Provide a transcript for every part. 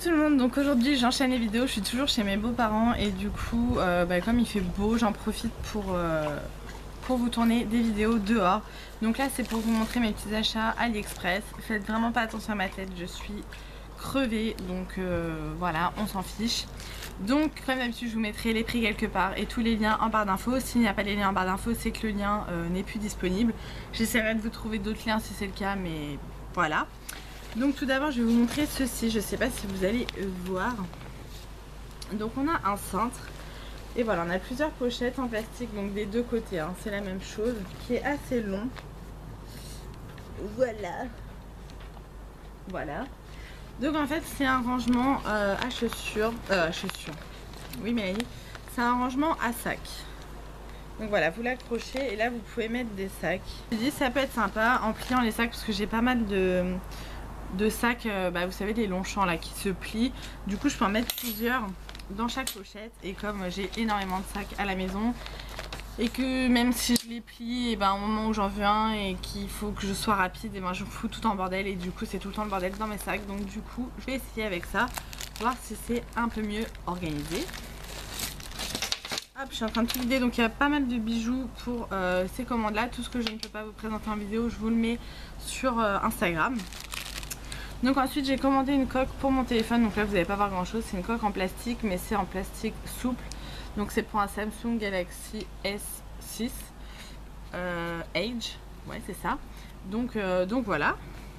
tout le monde, donc aujourd'hui j'enchaîne les vidéos, je suis toujours chez mes beaux-parents et du coup comme il fait beau j'en profite pour vous tourner des vidéos dehors. Donc là c'est pour vous montrer mes petits achats AliExpress. Faites vraiment pas attention à ma tête, je suis crevée donc voilà, on s'en fiche. Donc comme d'habitude je vous mettrai les prix quelque part et tous les liens en barre d'infos. S'il n'y a pas les liens en barre d'infos c'est que le lien n'est plus disponible. J'essaierai de vous trouver d'autres liens si c'est le cas, mais voilà. Donc tout d'abord je vais vous montrer ceci, je sais pas si vous allez voir. Donc on a un cintre et voilà, on a plusieurs pochettes en plastique, donc des deux côtés hein, c'est la même chose, qui est assez long. Voilà. Donc en fait c'est un rangement à chaussures, oui Mélanie, c'est un rangement à sac. Donc voilà, vous l'accrochez et là vous pouvez mettre des sacs. Je dis ça peut être sympa en pliant les sacs parce que j'ai pas mal de sacs, vous savez les longs-champs là qui se plient. Du coup je peux en mettre plusieurs dans chaque pochette et comme j'ai énormément de sacs à la maison et que même si je les plie, et au moment où j'en veux un et qu'il faut que je sois rapide, et je fous tout en bordel et du coup c'est tout le temps le bordel dans mes sacs. Donc du coup je vais essayer avec ça, voir si c'est un peu mieux organisé. Hop, je suis en train de tout vider, donc il y a pas mal de bijoux pour ces commandes là. Tout ce que je ne peux pas vous présenter en vidéo je vous le mets sur Instagram. Donc ensuite j'ai commandé une coque pour mon téléphone, donc là vous n'allez pas voir grand chose, c'est une coque en plastique mais c'est en plastique souple. Donc c'est pour un Samsung Galaxy S6 Edge, ouais c'est ça. Donc voilà.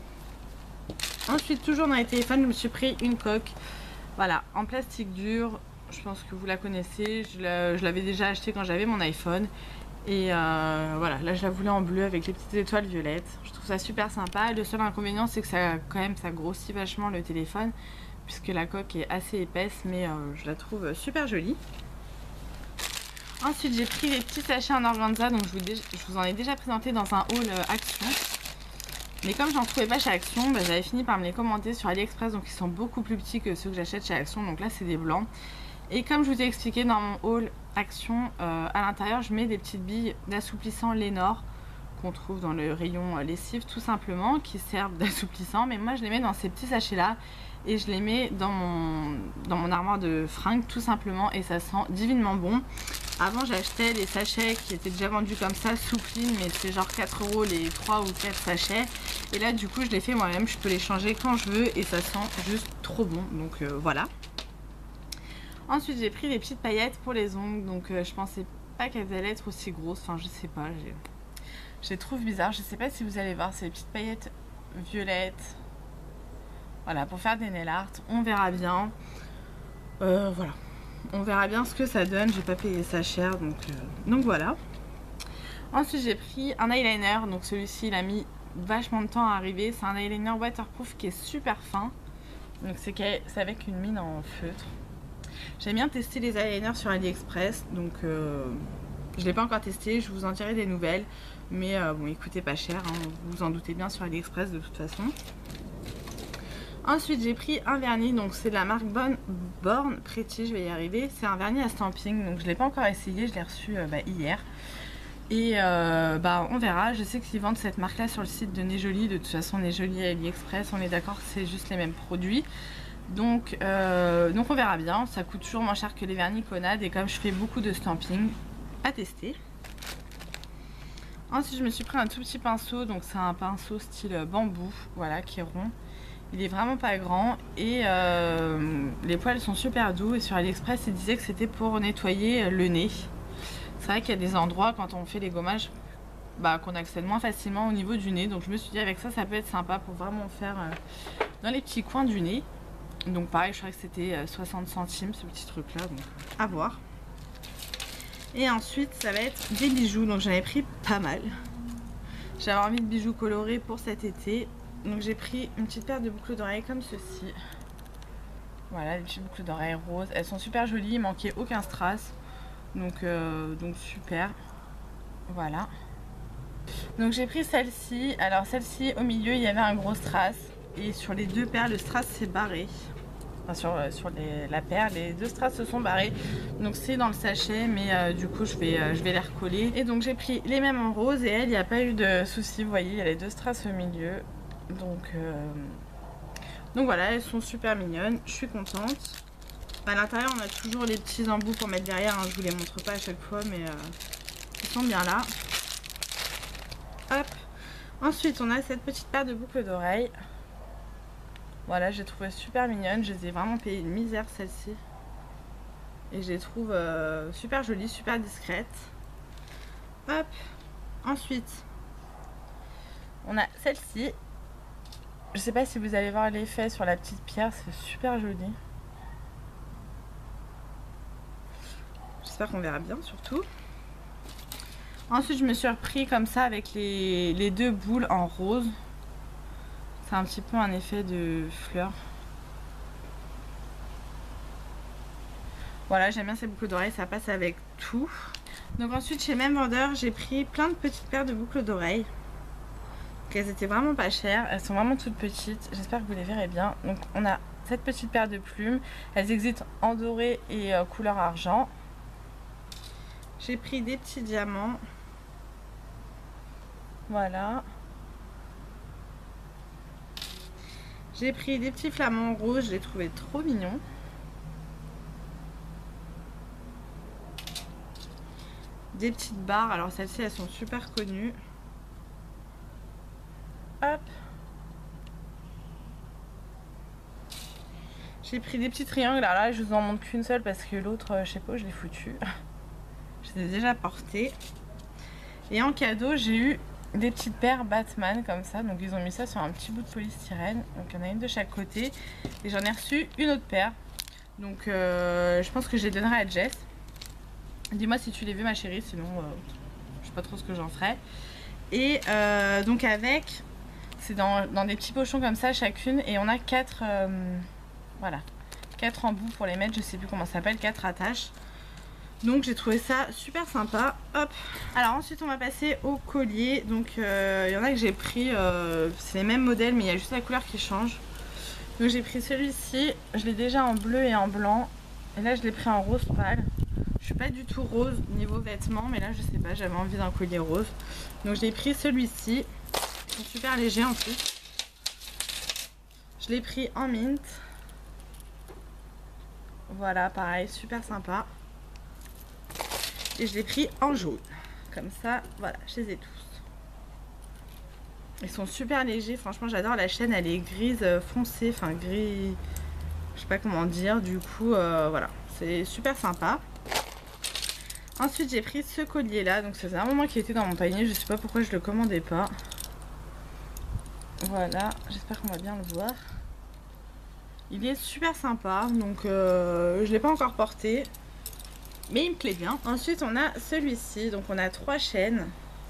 Ensuite toujours dans les téléphones je me suis pris une coque, voilà, en plastique dur. Je pense que vous la connaissez, je l'avais déjà acheté quand j'avais mon iPhone. Et voilà, là je la voulais en bleu avec les petites étoiles violettes. Je trouve ça super sympa. Le seul inconvénient c'est que ça grossit vachement le téléphone puisque la coque est assez épaisse, mais je la trouve super jolie. Ensuite j'ai pris les petits sachets en organza, donc je vous en ai déjà présenté dans un haul Action. Mais comme j'en trouvais pas chez Action, j'avais fini par me les commander sur AliExpress, donc ils sont beaucoup plus petits que ceux que j'achète chez Action. Donc là c'est des blancs. Et comme je vous ai expliqué dans mon haul Action, à l'intérieur je mets des petites billes d'assouplissant Lénore qu'on trouve dans le rayon lessive tout simplement, qui servent d'assouplissant. Mais moi je les mets dans ces petits sachets là et je les mets dans mon armoire de fringues tout simplement, et ça sent divinement bon. Avant j'achetais des sachets qui étaient déjà vendus comme ça, Soupline, mais c'est genre 4 € les 3 ou 4 sachets. Et là du coup je les fais moi-même, je peux les changer quand je veux et ça sent juste trop bon. Donc voilà. Ensuite j'ai pris des petites paillettes pour les ongles, donc je pensais pas qu'elles allaient être aussi grosses, enfin je sais pas, je les trouve bizarres, je sais pas si vous allez voir, c'est des petites paillettes violettes, voilà, pour faire des nail art, on verra bien, voilà, on verra bien ce que ça donne, j'ai pas payé ça cher, donc voilà. Ensuite j'ai pris un eyeliner, donc celui-ci il a mis vachement de temps à arriver, c'est un eyeliner waterproof qui est super fin, donc c'est avec une mine en feutre. J'aime bien tester les eyeliners sur AliExpress, donc je ne l'ai pas encore testé, je vous en dirai des nouvelles. Mais bon, il coûtait pas cher, hein, vous vous en doutez bien sur AliExpress de toute façon. Ensuite j'ai pris un vernis, donc c'est de la marque Born Pretty, je vais y arriver. C'est un vernis à stamping, donc je ne l'ai pas encore essayé, je l'ai reçu hier. Et on verra, je sais qu'ils vendent cette marque là sur le site de Nejoli. De toute façon Nejoli et AliExpress, on est d'accord que c'est juste les mêmes produits. Donc on verra bien, ça coûte toujours moins cher que les vernis Conad et comme je fais beaucoup de stamping, à tester. Ensuite je me suis pris un tout petit pinceau, donc c'est un pinceau style bambou, voilà, qui est rond. Il est vraiment pas grand et les poils sont super doux, et sur AliExpress ils disaient que c'était pour nettoyer le nez. C'est vrai qu'il y a des endroits quand on fait les gommages qu'on accède moins facilement au niveau du nez, donc je me suis dit avec ça ça peut être sympa pour vraiment faire dans les petits coins du nez. Donc pareil, je crois que c'était 60 centimes ce petit truc là, donc à voir. Et ensuite ça va être des bijoux, donc j'en ai pris pas mal. J'avais envie de bijoux colorés pour cet été, donc j'ai pris une petite paire de boucles d'oreilles comme ceci. Voilà, des petites boucles d'oreilles roses, elles sont super jolies, il manquait aucun strass, donc super. Voilà. Donc j'ai pris celle-ci, alors celle-ci au milieu il y avait un gros strass. Et sur les deux paires, le strass s'est barré. Enfin, sur la paire, les deux strass se sont barrés. Donc c'est dans le sachet, mais du coup je vais les recoller. Et donc j'ai pris les mêmes en rose et elle, il n'y a pas eu de souci. Vous voyez, il y a les deux strass au milieu. Donc Donc voilà, elles sont super mignonnes, je suis contente. À l'intérieur, on a toujours les petits embouts pour mettre derrière, hein. Je vous les montre pas à chaque fois, mais ils sont bien là. Hop. Ensuite, on a cette petite paire de boucles d'oreilles. Voilà, je les trouve super mignonnes. Je les ai vraiment payées une misère, celles-ci. Et je les trouve super jolies, super discrètes. Hop. Ensuite, on a celle-ci. Je sais pas si vous allez voir l'effet sur la petite pierre, c'est super joli. J'espère qu'on verra bien surtout. Ensuite, je me suis repris comme ça avec les deux boules en rose. C'est un petit peu un effet de fleur. Voilà, j'aime bien ces boucles d'oreilles, ça passe avec tout. Donc ensuite, chez Même Vendeur, j'ai pris plein de petites paires de boucles d'oreilles. Elles étaient vraiment pas chères, elles sont vraiment toutes petites. J'espère que vous les verrez bien. Donc on a cette petite paire de plumes. Elles existent en doré et couleur argent. J'ai pris des petits diamants. Voilà. J'ai pris des petits flamants roses, je les trouvais trop mignons. Des petites barres, alors celles-ci elles sont super connues. Hop. J'ai pris des petits triangles, alors là je vous en montre qu'une seule parce que l'autre, je sais pas où je l'ai foutu. Je les ai déjà portées. Et en cadeau, j'ai eu des petites paires Batman comme ça. Donc ils ont mis ça sur un petit bout de polystyrène. Donc il y en a une de chaque côté. Et j'en ai reçu une autre paire. Donc je pense que je les donnerai à Jess. Dis-moi si tu les veux ma chérie, sinon je sais pas trop ce que j'en ferai. Et donc avec, c'est dans des petits pochons comme ça chacune. Et on a 4 voilà, 4 embouts pour les mettre. Je sais plus comment ça s'appelle, 4 attaches. Donc j'ai trouvé ça super sympa. Hop. Alors ensuite on va passer au collier. Donc il y en a que j'ai pris, c'est les mêmes modèles mais il y a juste la couleur qui change. Donc j'ai pris celui-ci, je l'ai déjà en bleu et en blanc. Et là je l'ai pris en rose pâle. Je suis pas du tout rose niveau vêtements, mais là je sais pas, j'avais envie d'un collier rose. Donc j'ai pris celui-ci. Ils sont super légers en plus. Je l'ai pris en mint. Voilà, pareil, super sympa. Et je l'ai pris en jaune. Comme ça, voilà, je les ai tous. Ils sont super légers, franchement j'adore la chaîne, elle est grise foncée, enfin gris, je sais pas comment dire, du coup voilà, c'est super sympa. Ensuite j'ai pris ce collier là, donc ça faisait un moment qu'il était dans mon panier, je sais pas pourquoi je le commandais pas. Voilà, j'espère qu'on va bien le voir. Il est super sympa, donc je l'ai pas encore porté. Mais il me plaît bien. Ensuite on a celui-ci, donc on a 3 chaînes.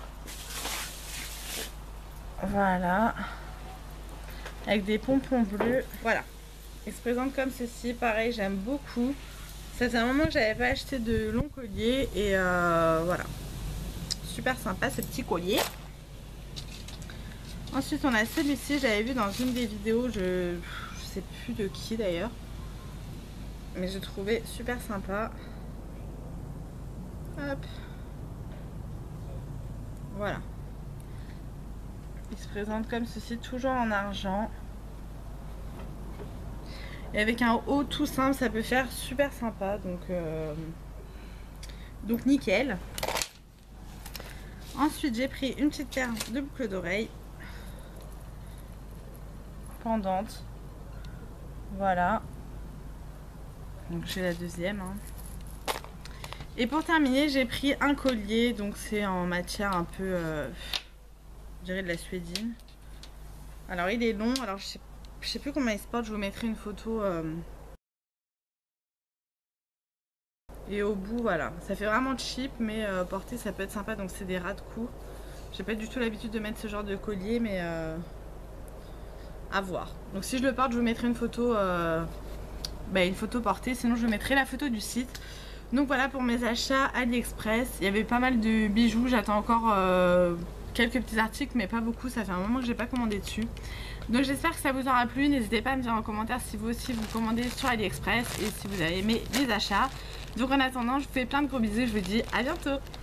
Voilà. Avec des pompons bleus. Voilà. Il se présente comme ceci. Pareil, j'aime beaucoup. Ça fait un moment que j'avais pas acheté de long collier. Et voilà. Super sympa ce petit collier. Ensuite on a celui-ci. J'avais vu dans une des vidéos. Je sais plus de qui d'ailleurs. Mais je trouvais super sympa. Hop. Voilà. Il se présente comme ceci, toujours en argent. Et avec un haut tout simple, ça peut faire super sympa. Donc nickel. Ensuite, j'ai pris une petite paire de boucles d'oreilles. Pendantes. Voilà. Donc j'ai la deuxième. Hein. Et pour terminer, j'ai pris un collier, donc c'est en matière un peu, je dirais de la suédine. Alors il est long, alors je sais plus comment il se porte, je vous mettrai une photo. Et au bout, voilà, ça fait vraiment cheap, mais porter ça peut être sympa, donc c'est des ras de cou. J'ai pas du tout l'habitude de mettre ce genre de collier, mais à voir. Donc si je le porte, je vous mettrai une photo, une photo portée, sinon je vous mettrai la photo du site. Donc voilà pour mes achats AliExpress. Il y avait pas mal de bijoux, j'attends encore quelques petits articles mais pas beaucoup, ça fait un moment que j'ai pas commandé dessus. Donc j'espère que ça vous aura plu, n'hésitez pas à me dire en commentaire si vous aussi vous commandez sur AliExpress et si vous avez aimé mes achats. Donc en attendant, je vous fais plein de gros bisous, je vous dis à bientôt.